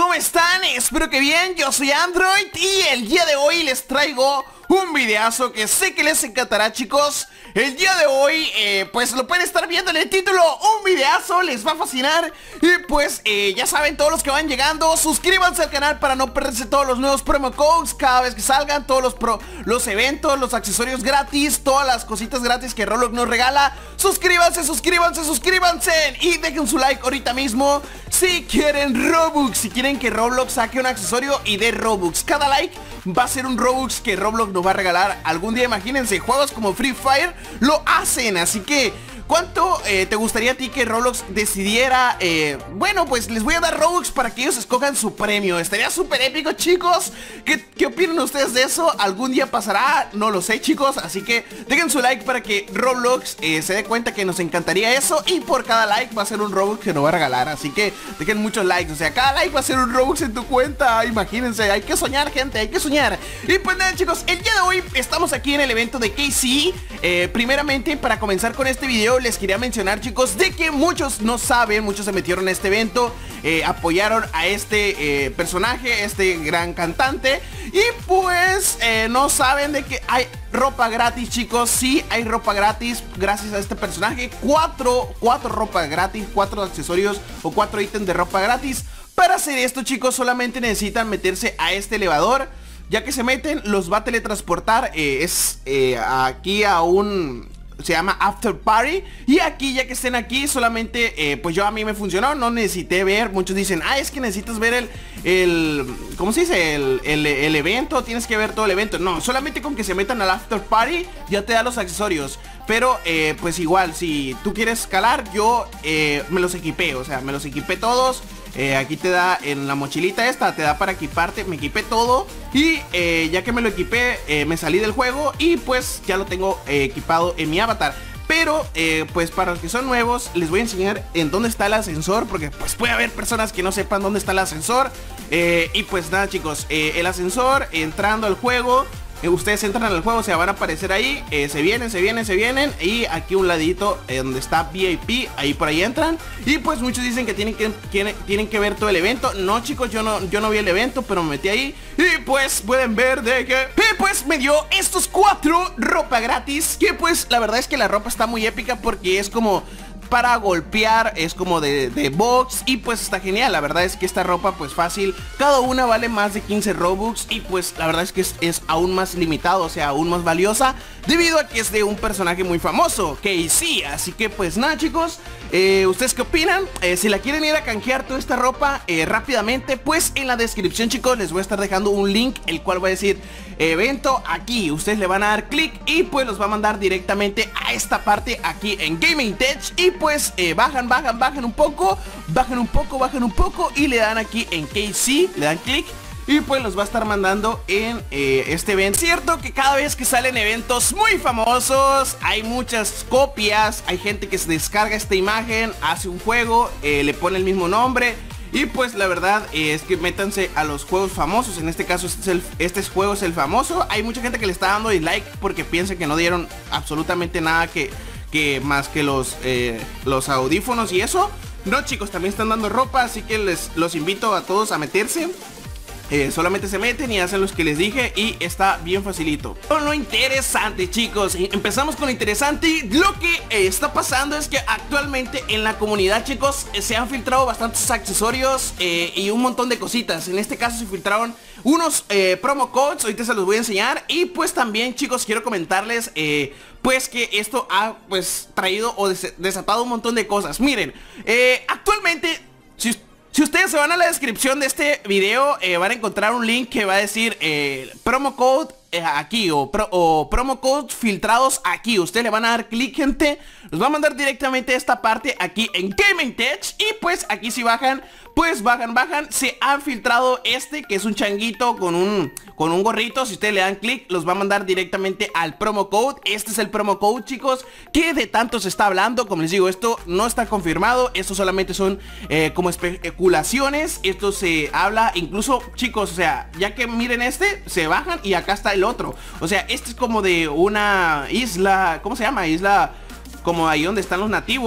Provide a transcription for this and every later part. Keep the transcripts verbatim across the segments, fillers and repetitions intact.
¿cómo están? Espero que bien, yo soy Android y el día de hoy les traigo un videazo que sé que les encantará, chicos. El día de hoy, eh, pues lo pueden estar viendo en el título, un videazo, les va a fascinar. Y pues, eh, ya saben, todos los que van llegando, suscríbanse al canal para no perderse todos los nuevos promo codes cada vez que salgan, todos los, pro, los eventos, los accesorios gratis, todas las cositas gratis que Roblox nos regala. Suscríbanse, suscríbanse, suscríbanse y dejen su like ahorita mismo si quieren Robux, si quieren que Roblox saque un accesorio y dé Robux. Cada like va a ser un Robux que Roblox nos va a regalar algún día. Imagínense, juegos como Free Fire lo hacen, así que ¿cuánto eh, te gustaría a ti que Roblox decidiera? Eh, bueno, pues les voy a dar Robux para que ellos escojan su premio. Estaría súper épico, chicos. ¿Qué, ¿Qué opinan ustedes de eso? ¿Algún día pasará? No lo sé, chicos. Así que dejen su like para que Roblox eh, se dé cuenta que nos encantaría eso. Y por cada like va a ser un Robux que nos va a regalar. Así que dejen muchos likes. O sea, cada like va a ser un Robux en tu cuenta. Imagínense, hay que soñar, gente, hay que soñar. Y pues nada, chicos, el día de hoy estamos aquí en el evento de K C. eh, Primeramente, para comenzar con este video, les quería mencionar, chicos, de que muchos no saben, muchos se metieron en este evento, eh, apoyaron a este eh, personaje, este gran cantante, y pues eh, no saben de que hay ropa gratis, chicos. Sí, hay ropa gratis gracias a este personaje. Cuatro, cuatro ropa gratis, cuatro accesorios o cuatro ítems de ropa gratis. Para hacer esto, chicos, solamente necesitan meterse a este elevador. Ya que se meten, los va a teletransportar eh, es eh, aquí a un... se llama After Party. Y aquí, ya que estén aquí, solamente eh, pues yo a mí me funcionó, no necesité ver. Muchos dicen, ah, es que necesitas ver el, el ¿cómo se dice? El, el, el evento, tienes que ver todo el evento. No, solamente con que se metan al After Party ya te da los accesorios. Pero eh, pues igual, si tú quieres escalar, yo eh, me los equipé, o sea, me los equipé todos. Eh, aquí te da en la mochilita esta, te da para equiparte. Me equipé todo y eh, ya que me lo equipé, eh, me salí del juego y pues ya lo tengo eh, equipado en mi avatar. Pero eh, pues para los que son nuevos, les voy a enseñar en dónde está el ascensor, porque pues puede haber personas que no sepan dónde está el ascensor. eh, Y pues nada, chicos, eh, el ascensor, entrando al juego, Eh, ustedes entran al juego, se van a aparecer ahí, eh, se vienen, se vienen, se vienen. Y aquí un ladito eh, donde está V I P, ahí por ahí entran. Y pues muchos dicen que tienen que, tienen, tienen que ver todo el evento. No, chicos, yo no, yo no vi el evento, pero me metí ahí. Y pues pueden ver de que eh, pues me dio estos cuatro ropa gratis. Que pues la verdad es que la ropa está muy épica, porque es como para golpear, es como de, de box. Y pues está genial, la verdad es que esta ropa pues fácil, cada una vale más de quince Robux. Y pues la verdad es que es, es aún más limitado, o sea, aún más valiosa, debido a que es de un personaje muy famoso, K C. Así que pues nada, chicos, eh, ¿ustedes qué opinan? Eh, si la quieren ir a canjear toda esta ropa eh, rápidamente, pues en la descripción, chicos, les voy a estar dejando un link, el cual va a decir evento aquí. Ustedes le van a dar clic y pues los va a mandar directamente a esta parte aquí en Gaming Tech. Y pues eh, bajan, bajan, bajan un poco, bajan un poco, bajan un poco y le dan aquí en K C, le dan clic y pues los va a estar mandando en eh, este evento. Cierto que cada vez que salen eventos muy famosos, hay muchas copias, hay gente que se descarga esta imagen, hace un juego, eh, le pone el mismo nombre. Y pues la verdad eh, es que métanse a los juegos famosos. En este caso este, es el, este juego es el famoso. Hay mucha gente que le está dando dislike porque piensa que no dieron absolutamente nada que, que más que los, eh, los audífonos y eso. No, chicos, también están dando ropa, así que les los invito a todos a meterse. Eh, solamente se meten y hacen los que les dije y está bien facilito. Con lo interesante, chicos, empezamos con lo interesante. Lo que eh, está pasando es que actualmente en la comunidad, chicos, eh, se han filtrado bastantes accesorios eh, y un montón de cositas. En este caso se filtraron unos eh, promo codes, ahorita se los voy a enseñar. Y pues también, chicos, quiero comentarles eh, pues que esto ha pues traído o des desatado un montón de cosas. Miren, eh, actualmente, si ustedes Si ustedes se van a la descripción de este video, eh, van a encontrar un link que va a decir eh, promo code eh, aquí o, pro, o promo code filtrados aquí. Ustedes le van a dar clic, gente, los va a mandar directamente a esta parte aquí en Gaming Tech. Y pues aquí si bajan, pues bajan, bajan, se han filtrado este que es un changuito con un, con un gorrito. Si ustedes le dan clic, los va a mandar directamente al promo code. Este es el promo code, chicos, que de tanto se está hablando. Como les digo, esto no está confirmado, esto solamente son eh, como especulaciones. Esto se habla, incluso, chicos, o sea, ya que miren este, se bajan y acá está el otro. O sea, este es como de una isla, ¿cómo se llama? Isla como ahí donde están los nativos.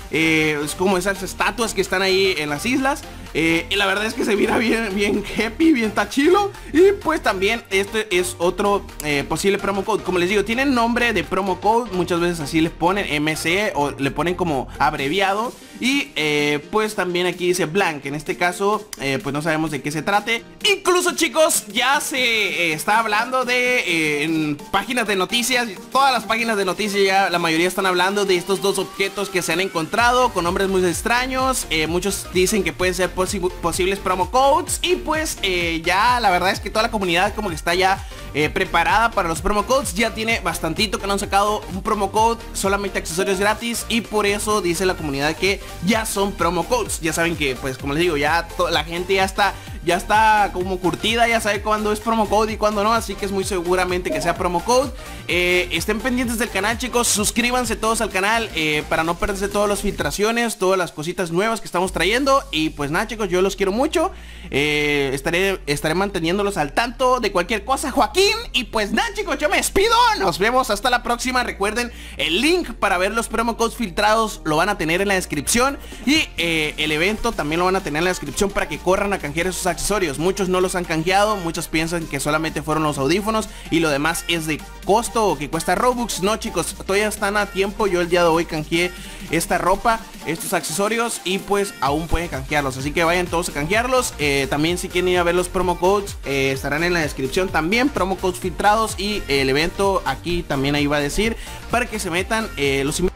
eh, es como esas estatuas que están ahí en las islas. Eh, y la verdad es que se mira bien, bien happy, bien tachilo. Y pues también este es otro eh, posible promo code. Como les digo, tienen nombre de promo code, muchas veces así les ponen M C o le ponen como abreviado. Y eh, pues también aquí dice blank. En este caso eh, pues no sabemos de qué se trate. Incluso, chicos, ya se eh, está hablando de eh, en páginas de noticias. Todas las páginas de noticias ya la mayoría están hablando de estos dos objetos que se han encontrado con nombres muy extraños. eh, Muchos dicen que pueden ser posi posibles promo codes. Y pues eh, ya la verdad es que toda la comunidad como que está ya eh, preparada para los promo codes. Ya tiene bastantito que no han sacado un promo code, solamente accesorios gratis. Y por eso dice la comunidad que ya son promo codes. Ya saben que pues como les digo, ya la gente ya está Ya está como curtida, ya sabe cuándo es promo code y cuándo no. Así que es muy seguramente que sea promo code. eh, Estén pendientes del canal, chicos. Suscríbanse todos al canal eh, para no perderse todas las filtraciones, todas las cositas nuevas que estamos trayendo. Y pues nada, chicos, yo los quiero mucho. eh, estaré, estaré manteniéndolos al tanto de cualquier cosa, Joaquín. Y pues nada, chicos, yo me despido. Nos vemos hasta la próxima. Recuerden, el link para ver los promo codes filtrados lo van a tener en la descripción. Y eh, el evento también lo van a tener en la descripción para que corran a canjear esos accesorios. Muchos no los han canjeado, muchos piensan que solamente fueron los audífonos y lo demás es de costo o que cuesta Robux. No, chicos, todavía están a tiempo. Yo el día de hoy canjeé esta ropa, estos accesorios, y pues aún pueden canjearlos, así que vayan todos a canjearlos. eh, También si quieren ir a ver los promo codes, eh, estarán en la descripción también, promo codes filtrados. Y el evento aquí también ahí va a decir para que se metan. eh, Los invito